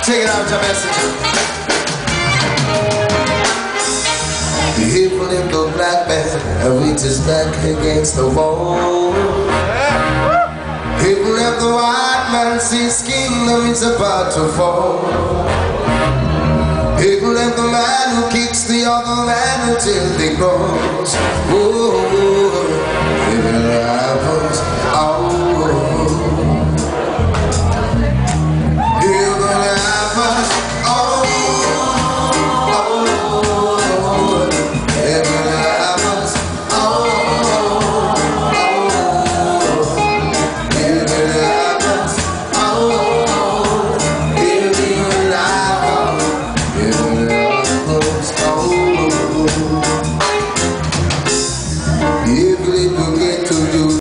Take it out, your messenger. People in the black man reaches back against the wall. People in the white man sees kingdom is about to fall. People in the man who kicks the other man until they cross. Oh, it happens. Oh.